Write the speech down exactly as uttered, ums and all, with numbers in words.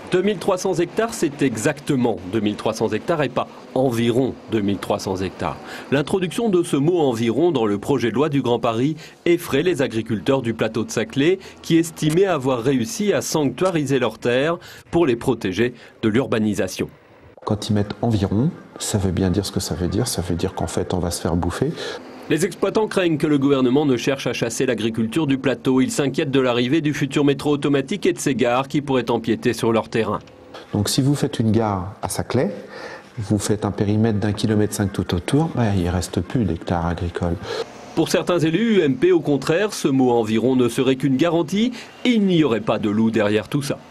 deux mille trois cents hectares, c'est exactement deux mille trois cents hectares et pas environ deux mille trois cents hectares. L'introduction de ce mot environ dans le projet de loi du Grand Paris effraie les agriculteurs du plateau de Saclay qui estimaient avoir réussi à sanctuariser leurs terres pour les protéger de l'urbanisation. Quand ils mettent environ, ça veut bien dire ce que ça veut dire. Ça veut dire qu'en fait, on va se faire bouffer. Les exploitants craignent que le gouvernement ne cherche à chasser l'agriculture du plateau. Ils s'inquiètent de l'arrivée du futur métro automatique et de ces gares qui pourraient empiéter sur leur terrain. Donc si vous faites une gare à Saclay, vous faites un périmètre d'un kilomètre cinq tout autour, ben, il ne reste plus d'hectares agricoles. Pour certains élus U M P, au contraire, ce mot environ ne serait qu'une garantie. Il n'y aurait pas de loup derrière tout ça.